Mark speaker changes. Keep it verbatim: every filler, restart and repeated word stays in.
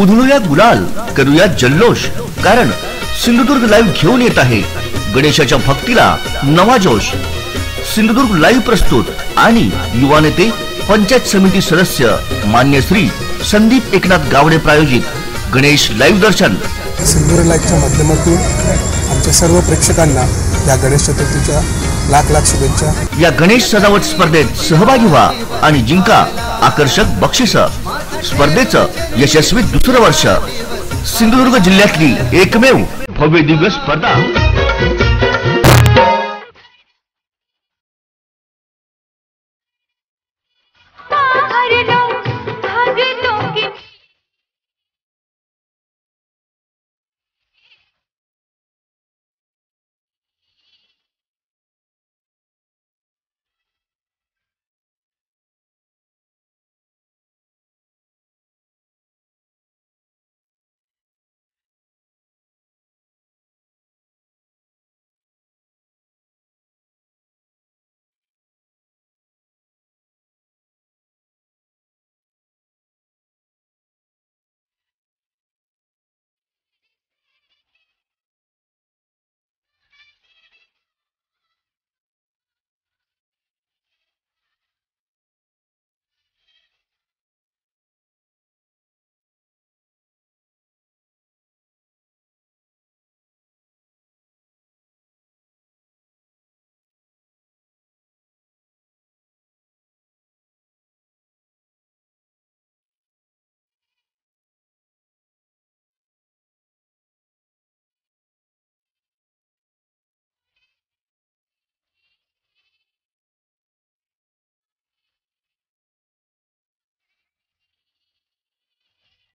Speaker 1: उधळूया गुलाल, करूया जल्लोष, कारण सिंधुदुर्ग लाईव्ह घेऊन येत आहे गणेशाच्या भक्तीला नवा जोश। सिंधुदुर्ग लाईव्ह प्रस्तुत आणि युवा नेते पंचायत समिती सदस्य मान्य श्री संदीप एकनाथ गावडे प्रायोजित गणेश लाईव्ह दर्शन।
Speaker 2: सिंधुदुर्ग लाईव्हच्या माध्यमातून आमच्या सर्व प्रेक्षकांना या गणेश चतुर्थीच्या लाख लाख शुभेच्छा।
Speaker 1: या गणेश सजावट स्पर्धेत सहभागी व्हा आणि जिंका आकर्षक बक्षीस। स्पर्धेचं यशस्वी दुसरं वर्ष। सिंधुदुर्ग जिल्ह्यातली एकमेव भव्य दिव्य स्पर्धा।